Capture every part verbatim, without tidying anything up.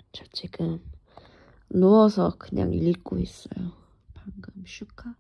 저 지금 누워서 그냥 읽고 있어요. 방금 슈카.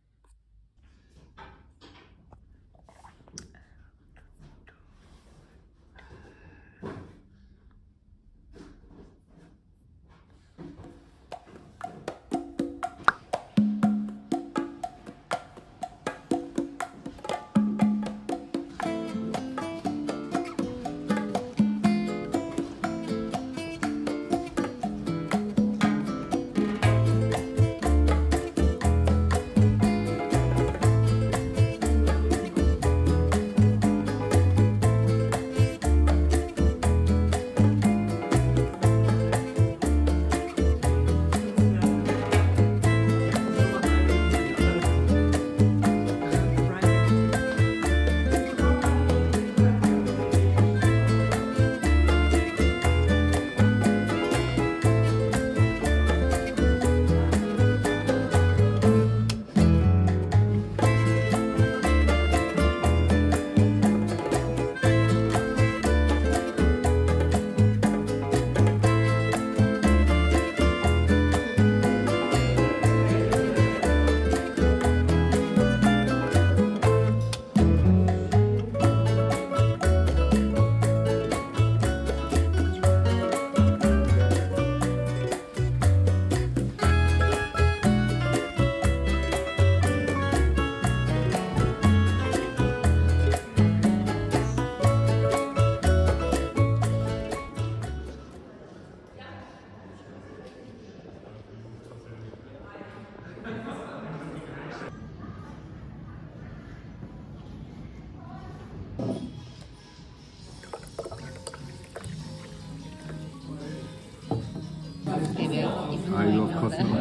Ah, you love Cosmo.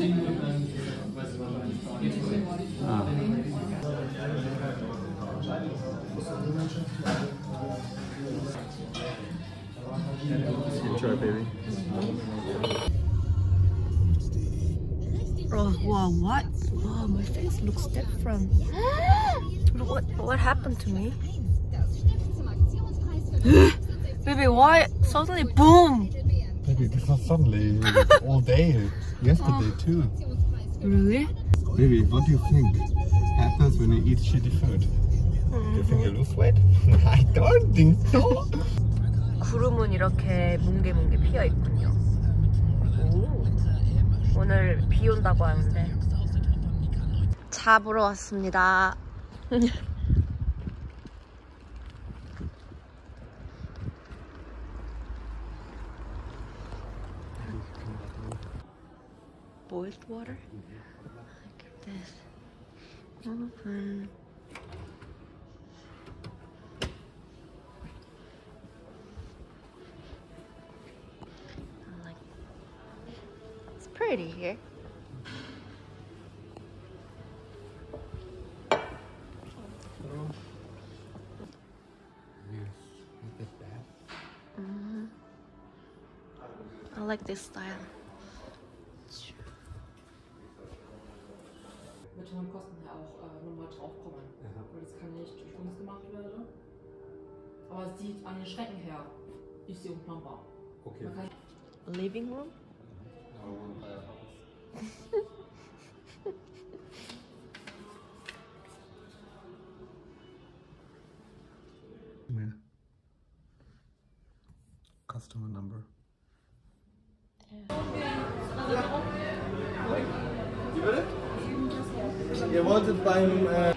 Ah. Enjoy, baby. Oh, wow, what? Oh, my face looks different. what, what happened to me? Baby, why suddenly boom? Baby, this was suddenly all day. Yesterday oh. too. Really? Baby, what do you think happens when you eat shitty food? Mm-hmm. Do you think you lose weight? I don't think so. 구름은 이렇게 뭉게뭉게 피어 있군요. 오. 오늘 비 온다고 하는데 잡으러 왔습니다. Boiled water? Look at this. Open. I like it. It's pretty here. Mm-hmm. I like this style. Mit hohen Kosten her auch äh, nochmal draufkommen. Ja. Weil das kann nicht durch uns gemacht werden. Aber es sieht an den Schrecken her, ist sie unplanbar. Okay. Living room? Yeah. Customer number. Wie bitte? Ihr wolltet beim... Äh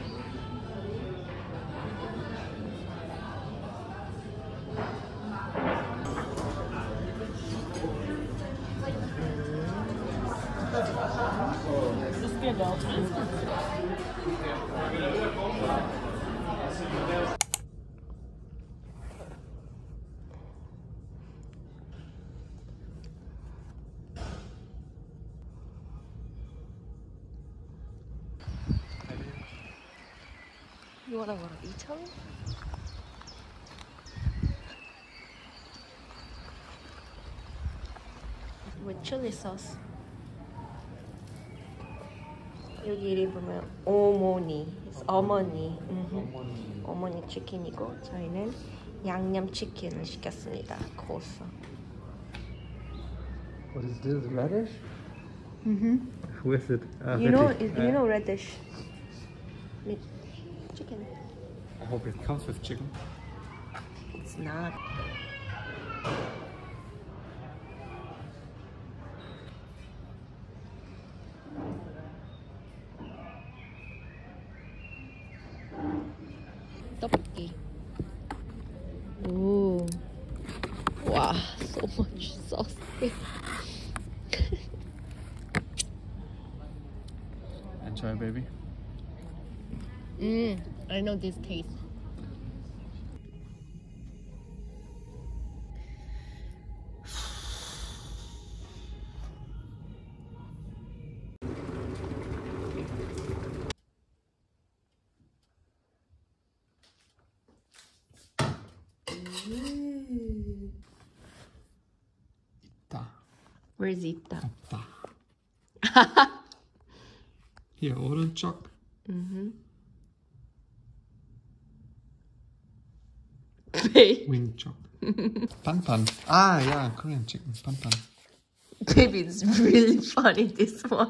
You wanna go to Italy? With chili sauce. 여기 이름 보면 오모니, 어머니. 음흠. 어머니 치킨이고 저희는 양념 치킨을 시켰습니다. 코스. What is this? Radish? Mm-hmm. Who is it? Uh, You know, radish. it- you know radish. Meat. Chicken. I hope it comes with chicken. It's not. Tteokbokki. Ooh. Wow, so much sauce. Enjoy, baby. Mmm, I know this taste. Da. Where is Ita? Da. Here, order chok. Mm-hmm. Baby, Wing chok. Pan pan. Ah, yeah, Korean chicken. Pan pan. baby, it's really funny this one.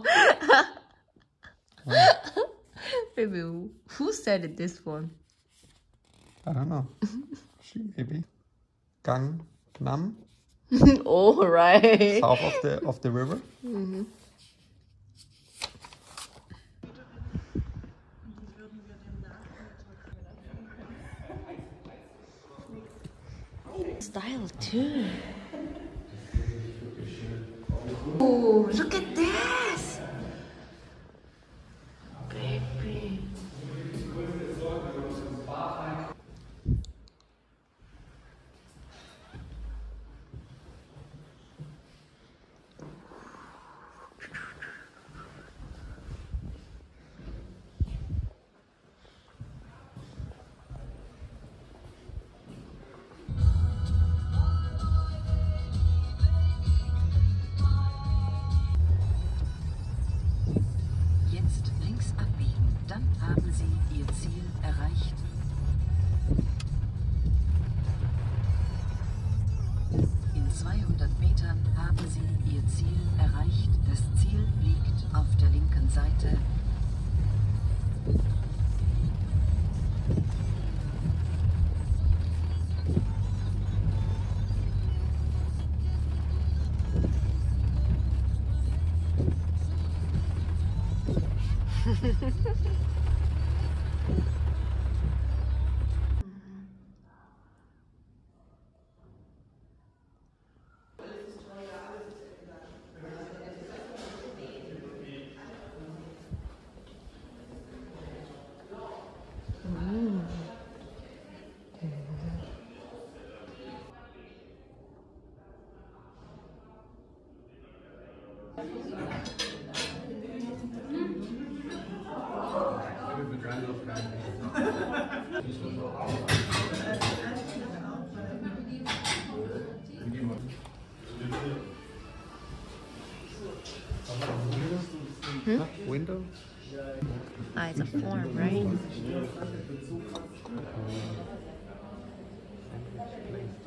Wow. Baby, who said it this one? I don't know. She maybe. Gang Nam, Oh, right. south of the of the river. Mm-hmm. Style too. Oh, look at this, baby. Jetzt links abbiegen, dann haben Sie Ihr Ziel erreicht. In zweihundert Metern haben Sie Ihr Ziel erreicht. Das Ziel liegt auf der linken Seite. Hmm? Huh? Window? Ah, it's a form, right? Place.